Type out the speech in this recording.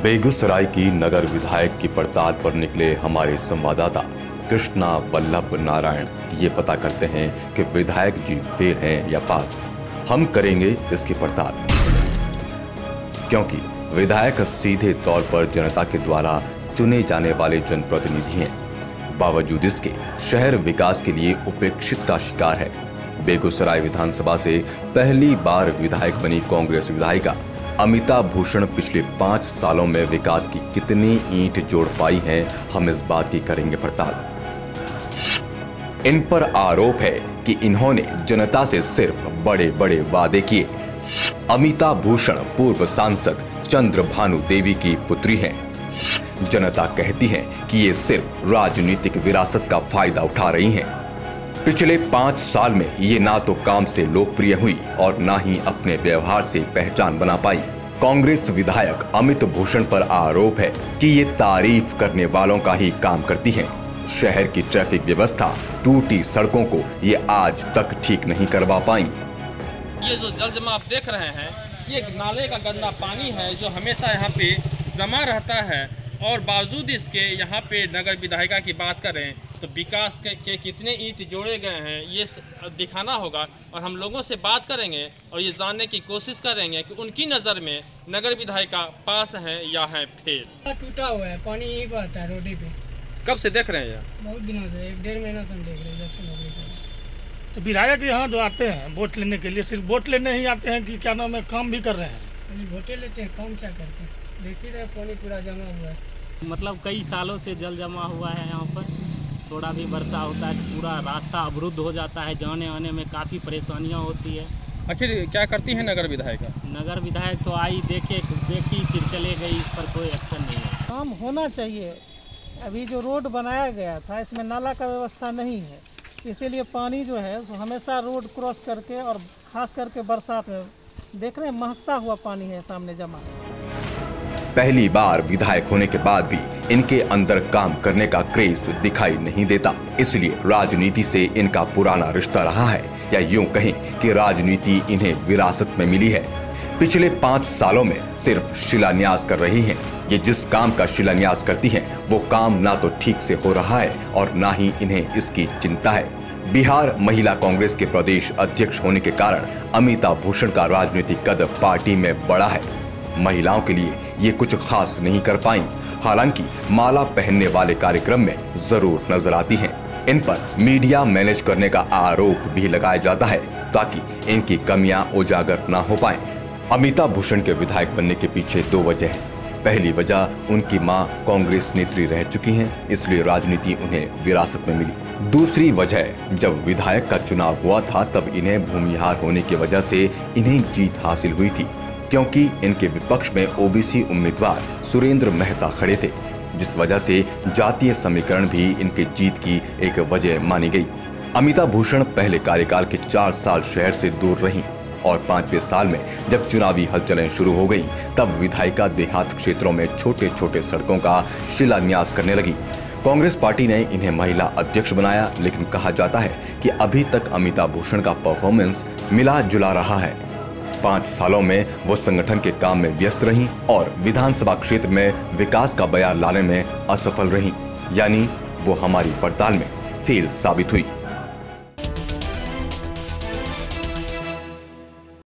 बेगूसराय की नगर विधायक की पड़ताल पर निकले हमारे संवाददाता कृष्णा वल्लभ नारायण ये पता करते हैं कि विधायक जी फेल हैं या पास। हम करेंगे इसकी पड़ताल, क्योंकि विधायक सीधे तौर पर जनता के द्वारा चुने जाने वाले जनप्रतिनिधि हैं। बावजूद इसके शहर विकास के लिए उपेक्षित का शिकार है। बेगूसराय विधानसभा से पहली बार विधायक बनी कांग्रेस विधायिका अमिता भूषण पिछले 5 सालों में विकास की कितनी ईंट जोड़ पाई हैं, हम इस बात की करेंगे पड़ताल। इन पर आरोप है कि इन्होंने जनता से सिर्फ बड़े बड़े वादे किए। अमिता भूषण पूर्व सांसद चंद्रभानु देवी की पुत्री हैं। जनता कहती है कि ये सिर्फ राजनीतिक विरासत का फायदा उठा रही हैं। पिछले 5 साल में ये ना तो काम से लोकप्रिय हुई और ना ही अपने व्यवहार से पहचान बना पाई। कांग्रेस विधायक अमित भूषण पर आरोप है कि ये तारीफ करने वालों का ही काम करती हैं। शहर की ट्रैफिक व्यवस्था, टूटी सड़कों को ये आज तक ठीक नहीं करवा पाई। ये जो जल जमा आप देख रहे हैं, ये नाले का गंदा पानी है जो हमेशा यहाँ पे जमा रहता है। और बावजूद इसके यहाँ पे नगर विधायिका की बात करें तो विकास के कितने ईंट जोड़े गए हैं ये दिखाना होगा। और हम लोगों से बात करेंगे और ये जानने की कोशिश करेंगे कि उनकी नज़र में नगर विधायिका पास हैं या है फेल। टूटा हुआ है, पानी यही बहता है रोडी पे। कब से देख रहे हैं यार? बहुत दिनों से, 1-1.5 महीना से हम देख रहे हैं जब से नौकरी कर। तो विधायक यहाँ जो आते हैं वोट लेने के लिए, सिर्फ वोट लेने ही आते हैं कि क्या नाम है, काम भी कर रहे हैं? वोटे लेते हैं, काम क्या करते हैं? देख ही रहे पानी पूरा जमा हुआ है। मतलब कई सालों से जल जमा हुआ है यहाँ पर। थोड़ा भी वर्षा होता है पूरा रास्ता अवरुद्ध हो जाता है, जाने आने में काफ़ी परेशानियाँ होती है। आखिर क्या करती है नगर विधायिका? नगर विधायक तो आई देखी फिर चले गई, इस पर कोई एक्शन नहीं है। काम होना चाहिए। अभी जो रोड बनाया गया था इसमें नाला का व्यवस्था नहीं है, इसीलिए पानी जो है हमेशा रोड क्रॉस करके और खास करके बरसात में देख रहे हैं महकता हुआ पानी है सामने जमा। पहली बार विधायक होने के बाद भी इनके अंदर काम करने का क्रेज दिखाई नहीं देता, इसलिए राजनीति से इनका पुराना रिश्ता रहा है, या यूं कहें कि राजनीति इन्हें विरासत में मिली है। पिछले 5 सालों में सिर्फ शिलान्यास कर रही हैं। ये जिस काम का शिलान्यास करती हैं वो काम ना तो ठीक से हो रहा है और ना ही इन्हें इसकी चिंता है। बिहार महिला कांग्रेस के प्रदेश अध्यक्ष होने के कारण अमिता भूषण का राजनीतिक कद पार्टी में बड़ा है। महिलाओं के लिए ये कुछ खास नहीं कर पाई, हालांकि माला पहनने वाले कार्यक्रम में जरूर नजर आती हैं। इन पर मीडिया मैनेज करने का आरोप भी लगाया जाता है ताकि इनकी कमियां उजागर ना हो पाएं। अमिता भूषण के विधायक बनने के पीछे 2 वजह हैं। पहली वजह, उनकी मां कांग्रेस नेत्री रह चुकी हैं, इसलिए राजनीति उन्हें विरासत में मिली। दूसरी वजह, जब विधायक का चुनाव हुआ था तब इन्हें भूमिहार होने की वजह से इन्हें जीत हासिल हुई थी, क्योंकि इनके विपक्ष में ओबीसी उम्मीदवार सुरेंद्र मेहता खड़े थे, जिस वजह से जातीय समीकरण भी इनके जीत की एक वजह मानी गई। अमिता भूषण पहले कार्यकाल के 4 साल शहर से दूर रहीं और 5वें साल में जब चुनावी हलचलें शुरू हो गई तब विधायिका देहात क्षेत्रों में छोटे छोटे सड़कों का शिलान्यास करने लगी। कांग्रेस पार्टी ने इन्हें महिला अध्यक्ष बनाया, लेकिन कहा जाता है कि अभी तक अमिता भूषण का परफॉर्मेंस मिला जुला रहा है। 5 सालों में वो संगठन के काम में व्यस्त रहीं और विधानसभा क्षेत्र में विकास का बयान लाने में असफल रहीं, यानी वो हमारी पड़ताल में फेल साबित हुई।